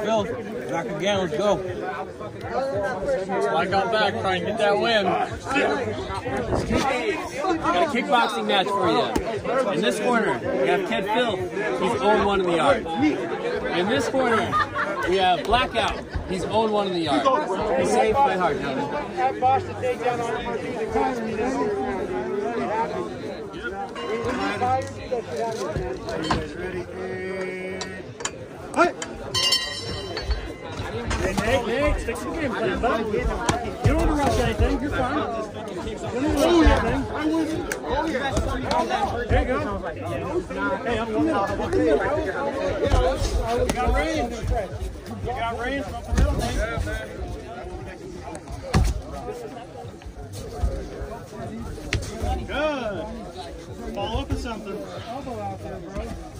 Phil. Back again, let's go. Like on back, trying to get that win. Got a kickboxing match for you. In this corner, we have Kid Phil. He's 0-1 in the yard. In this corner, we have Blackout. He's 0-1 in the yard. Be safe, play hard, gentlemen. Have Bosch to take down on Martinez. Hey, Nate, stick to the game plan, bud. You don't want to rush anything. You're fine. You don't need to rush anything. There you go. Hey, I'm coming out. You got range. You got range from the middle, Nate. Good. Follow up with something. Elbow out there, bro.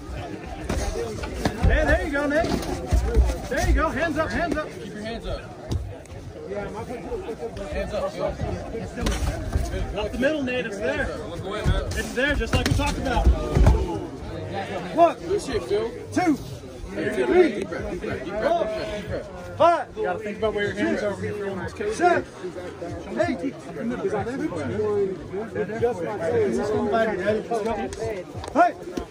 Hey, there you go, Nate. There you go. Hands up, hands up. Keep your hands up. Hands up, Phil. Up the middle, Nate. It's there. Look away, man. It's there, just like we talked about. 1, Good shit, Phil. 2, 3, 5, You gotta think about where your hands are when you're throwing those kicks. 7, 8. Hey!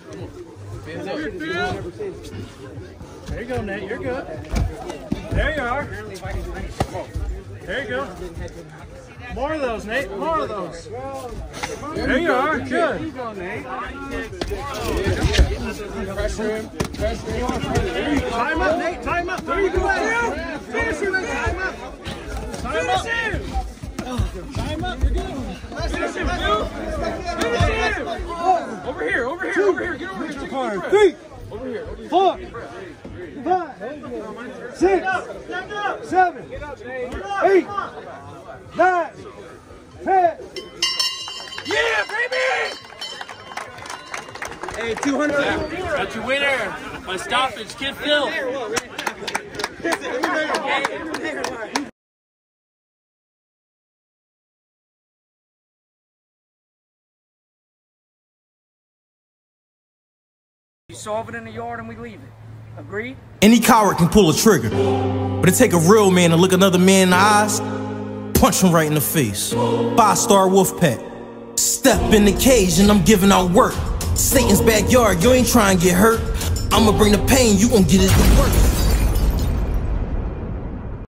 There you go, Nate. You're good. There you are. There you go. More of those, Nate. More of those. There you are. Good. Pressure him. Time up, Nate. Time up. There you go. Finish him. Time up. Time up. Time up. You're good. Finish him, Phil. Finish him. Over here. Over here. Over here. Get over here. Corner. 3, Over here. 4, 5, 6, 7, 8, 9, 10. Yeah, baby. Hey, 200. That's your winner by stoppage, Kid Phil. We solve it in the yard and we leave it. Agreed? Any coward can pull a trigger, but it take a real man to look another man in the eyes, punch him right in the face. 5-star wolf pack. Step in the cage and I'm giving out work. Satan's backyard, you ain't trying to get hurt. I'ma bring the pain, you gon' get it to work.